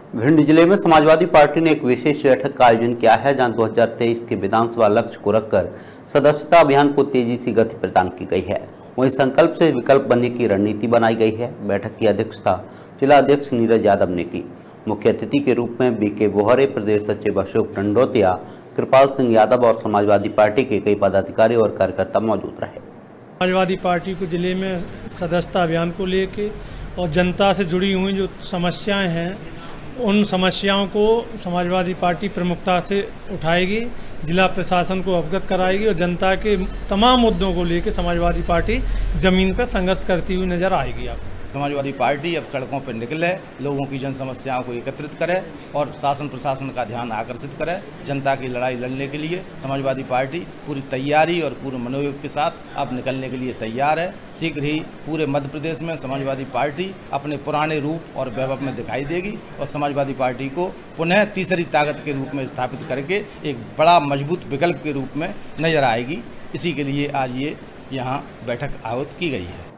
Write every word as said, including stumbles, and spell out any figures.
भिंड जिले में समाजवादी पार्टी ने एक विशेष बैठक का आयोजन किया है, जहां दो हज़ार तेईस के विधानसभा लक्ष्य को रखकर सदस्यता अभियान को तेजी से गति प्रदान की गई है। वहीं संकल्प से विकल्प बनने की रणनीति बनाई गई है। बैठक की अध्यक्षता जिला अध्यक्ष नीरज यादव ने की। मुख्य अतिथि के रूप में बी के बोहरे, प्रदेश सचिव अशोक टंडोतिया, कृपाल सिंह यादव और समाजवादी पार्टी के कई पदाधिकारी और कार्यकर्ता मौजूद रहे। समाजवादी पार्टी को जिले में सदस्यता अभियान को लेके और जनता से जुड़ी हुई जो समस्याएं हैं, उन समस्याओं को समाजवादी पार्टी प्रमुखता से उठाएगी, जिला प्रशासन को अवगत कराएगी और जनता के तमाम मुद्दों को लेकर समाजवादी पार्टी जमीन पर संघर्ष करती हुई नजर आएगी। आप समाजवादी पार्टी अब सड़कों पर निकले, लोगों की जन समस्याओं को एकत्रित करे और शासन प्रशासन का ध्यान आकर्षित करे। जनता की लड़ाई लड़ने के लिए समाजवादी पार्टी पूरी तैयारी और पूरे मनोयोग के साथ अब निकलने के लिए तैयार है। शीघ्र ही पूरे मध्य प्रदेश में समाजवादी पार्टी अपने पुराने रूप और वैभव में दिखाई देगी और समाजवादी पार्टी को पुनः तीसरी ताकत के रूप में स्थापित करके एक बड़ा मजबूत विकल्प के रूप में नजर आएगी। इसी के लिए आज ये यहाँ बैठक आहूत की गई है।